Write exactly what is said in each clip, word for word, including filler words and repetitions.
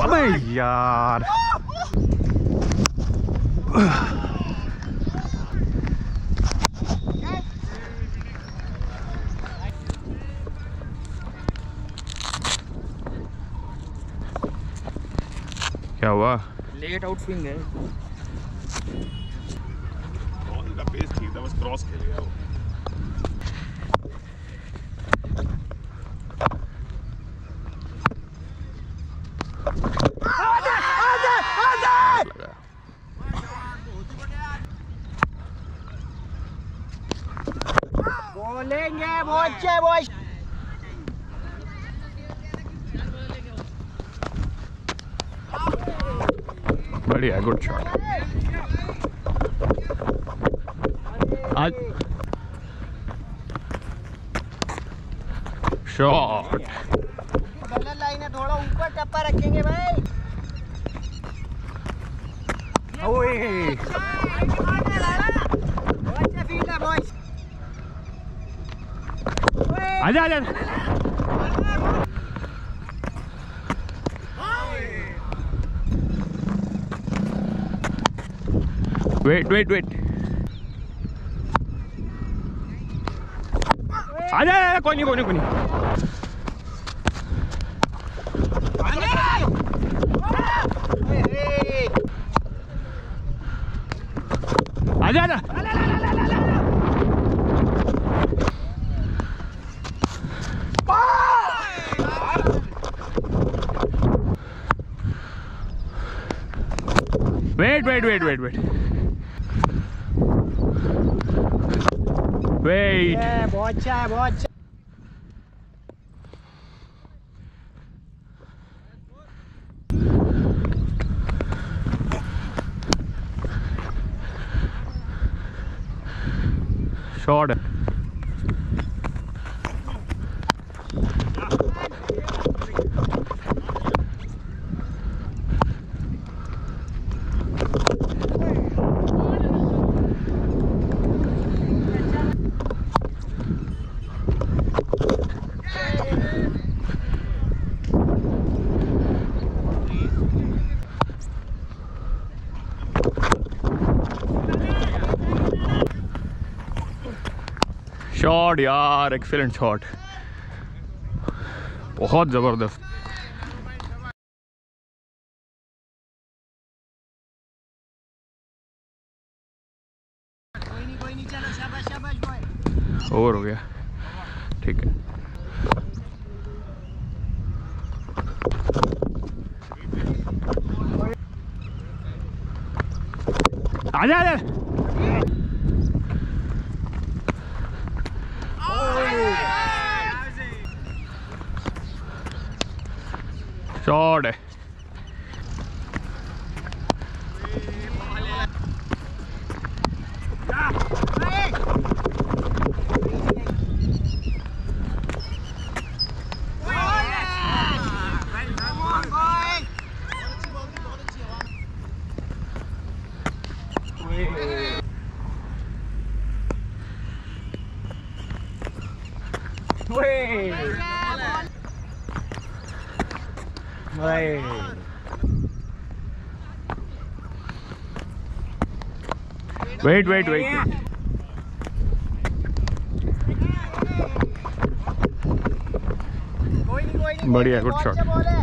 अबे यार क्या हुआ? लेट आउट स्विंग है। बॉल का पेस ठीक था, बस क्रॉस खेलेगा वो। बोलेंगे बच्चे बॉय। बढ़िया, गुड शॉट। आज शॉट गलत लाइन है, थोड़ा ऊपर टप्पा रखेंगे भाई। ओए आजा आजा। वेट वेट वेट आजा आजा। कोई नहीं कोई नहीं कोई नहीं। आजा आजा। Wait wait wait wait wait wait. बहुत अच्छा है, बहुत अच्छा। शॉट है। शॉट यार, एक्सीलेंट शॉट, बहुत जबरदस्त। कोई नहीं कोई नहीं, चलो शाबाश शाबाश बॉय। ओवर हो गया, ठीक है। आजा आजा। शॉट है। Wait wait wait. बढ़िया, गुड शॉट।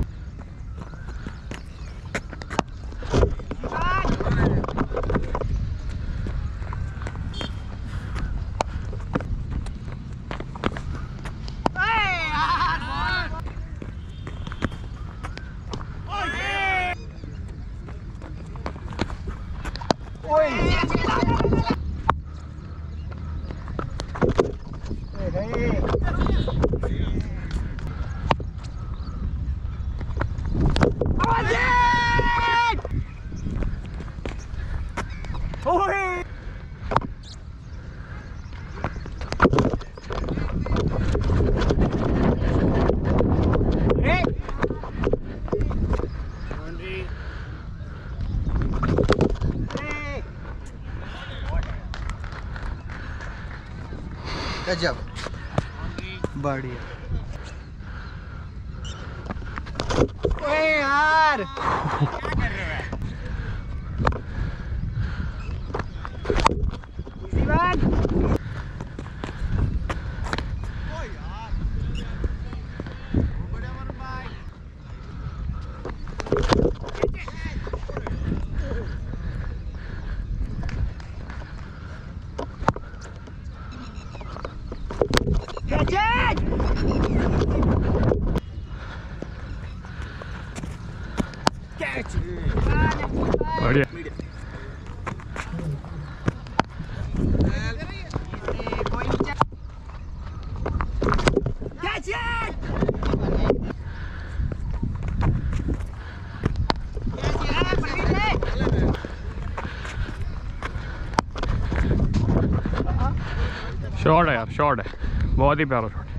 गजब, बढ़िया। ओए यार यार। बढ़िया। शॉट है यार, शॉट है, बहुत ही प्यारा शॉट।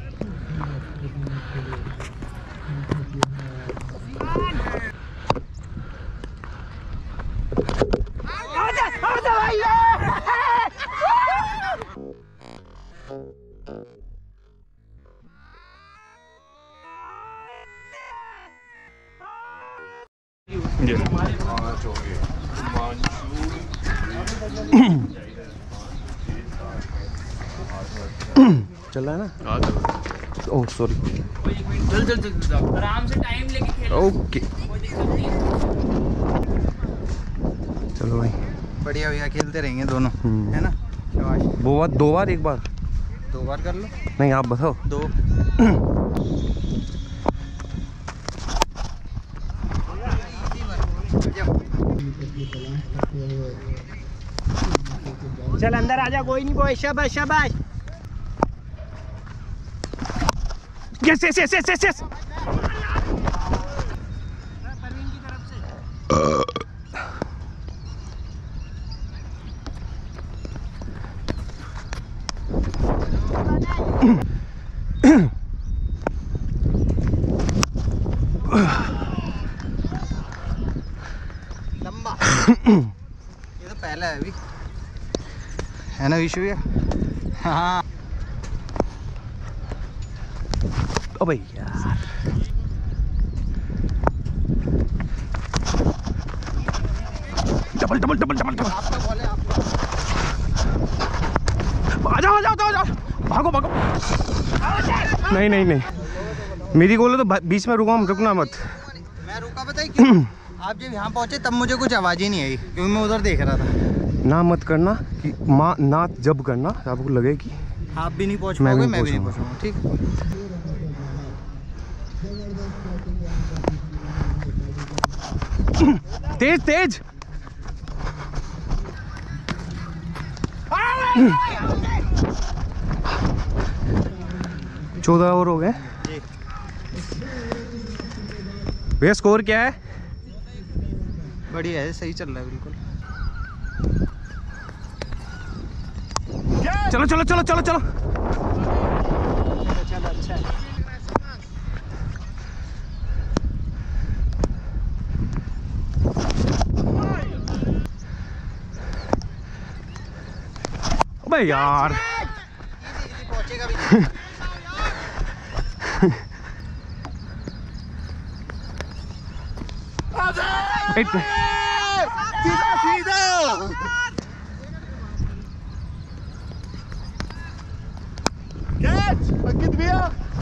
चल रहा है ना? Oh sorry. चल चल चल आराम से टाइम लेके खेलो। ओके चलो भाई, बढ़िया भैया, खेलते रहेंगे दोनों, है ना? शाबाश। दो बार दो बार एक बार दो बार कर लो। नहीं आप बताओ। दो। चल अंदर आजा, कोई नहीं बॉय। शाबाश शाबाश। Yes yes yes yes yes yes. Parveen की तरफ से। लंबा। ये तो पहला है अभी, है ना विशु भैया? हाँ। अबे यार, double double double double double. आपका बॉल है, आपका। आ जाओ आ जाओ आ जाओ, भागो भागो। नहीं नहीं नहीं, मेरी गोल है तो बीच में रुका, रुकना मत। मैं रुका, बताइए क्यों? आप जब यहाँ पहुँचे तब मुझे कुछ आवाज़ ही नहीं आई, क्योंकि मैं उधर देख रहा था। ना मत करना कि माँ ना जब करना आपको लगे कि आप भी नहीं पहुँच मैं पाओगे, भी मैं भी नहीं पहुंचूंगा। पहुँचूंगा। ठीक। तेज तेज। चौदह ओवर हो गए भैया। स्कोर क्या है? बढ़िया है, सही चल रहा है बिल्कुल। चलो चलो चलो चलो चलो। चल अच्छा है। अबे यार, पहुँचेगा भी। एक सीधा सीधा। अंकित भैया,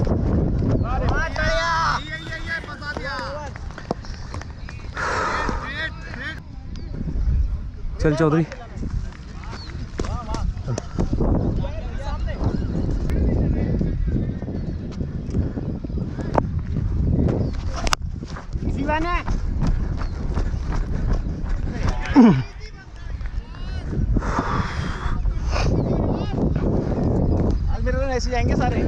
चल चौधरी। आज मेरे ऐसे जाएंगे सारे।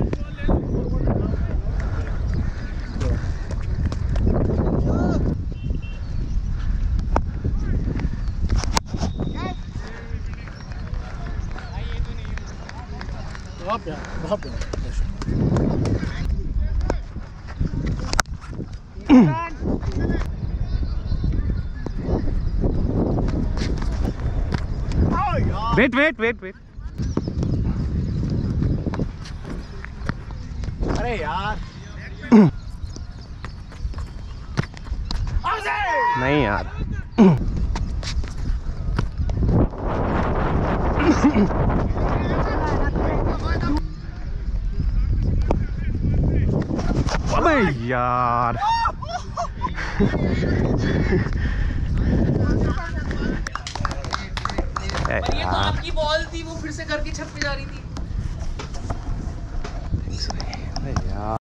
Wait wait wait wait. अरे यार नहीं यार। अबे यार ये तो आपकी बॉल थी, वो फिर से घर की छत पे जा रही थी। यार